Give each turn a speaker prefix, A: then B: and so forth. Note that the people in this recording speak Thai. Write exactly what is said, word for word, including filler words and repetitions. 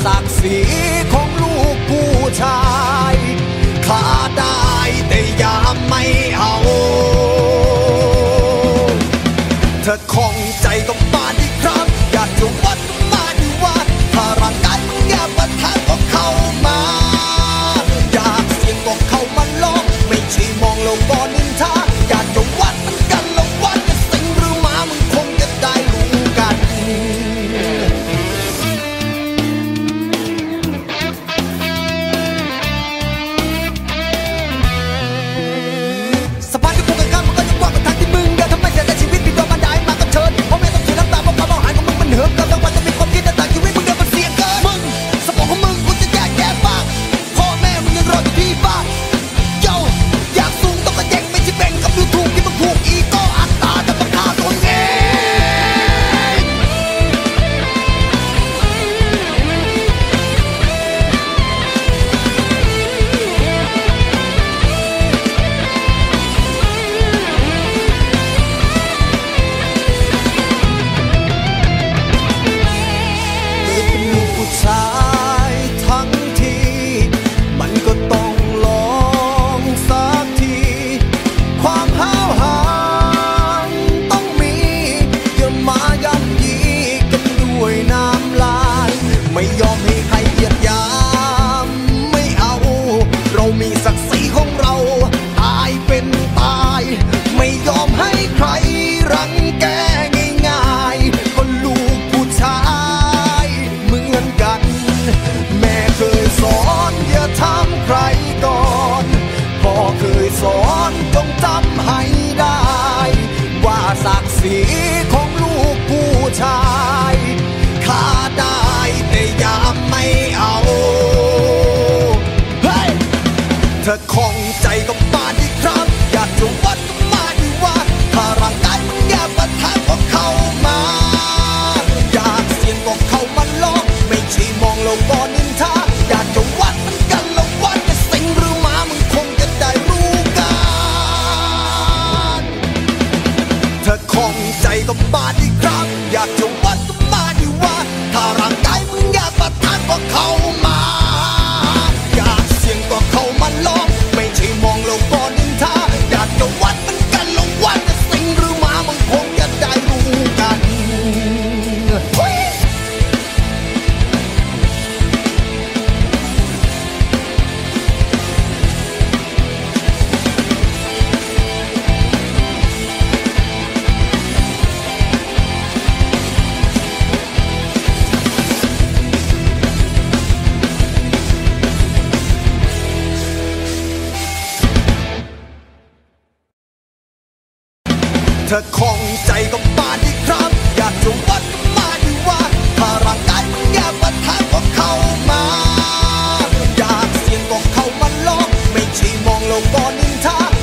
A: ศักดิ์ศรีของลูกผู้ชายข้าได้แต่ยามไม่เอาเธอคงใจก็มาดีครับอยากจะวัดมาดีว่าถ้าร่างกายมึงแย่ประทานก็เข้ามาอยากเสียงก็เข้ามาลองไม่ใช่มองเราบอนินทาอยากจะวัดมันกันแล้ววัดจะสิงหรือมามึงคงจะได้รู้กันสะพานที่พวกกันข้ามมันก็ยังกว้างกว่าทางที่มึงเดินทำไมเสียแต่ชีวิตพี่โดนบันไดมาก็เชิญเพราะแม่ต้องเสียน้ำตาเพราะความเอาหายของมึงมันเหิมกันทั้งวันจะมีความคิดต่างชีวิตมึงเดินมันเสี่ยงเกินมึงสมองของมึงกูจะแยกแยะบ้างพ่อแม่มึงยังรออยู่ที่บ้านเย้าอยากสูงต้องกระแยงไม่ใช่แบ่งกับดูถูกที่มึงผูกอีโก้อัตตาจะมาฆ่าตัวเองชายทั้งทีมันก็ต้องลองสักทีความห้าวหาญต้องมีอย่ามาย่ำยีกันด้วยน้ำลายไม่ยอมให้ใครเหยียดหยามไม่เอาเรามีศักดิ์ศรีของเราตายเป็นตายไม่ยอมให้ใครรังแกง่ายๆก็ลูกผู้ชายเหมือนกันแม่เคยสอนอย่าทำใครก่อนพ่อเคยสอนจงจำให้ได้ว่าศักดิ์ศรีของลูกผู้ชายข้าได้แต่ยามไม่เอาเฮ้ยเธอคงใจก็มาดีครับอยากจะวัดก็มาดีว่าถ้าร่างกายมึงแย่ประทานก็เข้ามาอยากเสียงก็เข้ามาลองไม่ใช่มองเราบอนินทาอยากจะวัดมันกันแล้ววัดจะสิงหรือมามึงคงจะได้รู้กันเธอคงใจก็มาดีครับอยากจะวัดก็มาดีว่าถ้าร่างกายมึงแย่ประทานก็เข้ามาอยากเสียงก็เข้ามาลองไม่ใช่มองเราบอนินทาอยากจะวัดมันกันแล้ววัดจะสิงหรือมามึงคงจะได้รู้กันเธอคงใจก็มาดีครับอยากจะวัดก็มาดีว่าถ้าร่างกายมึงแย่ประทานก็เข้ามาอยากเสียงก็เข้ามาลองไม่ใช่มองเราบอนินทา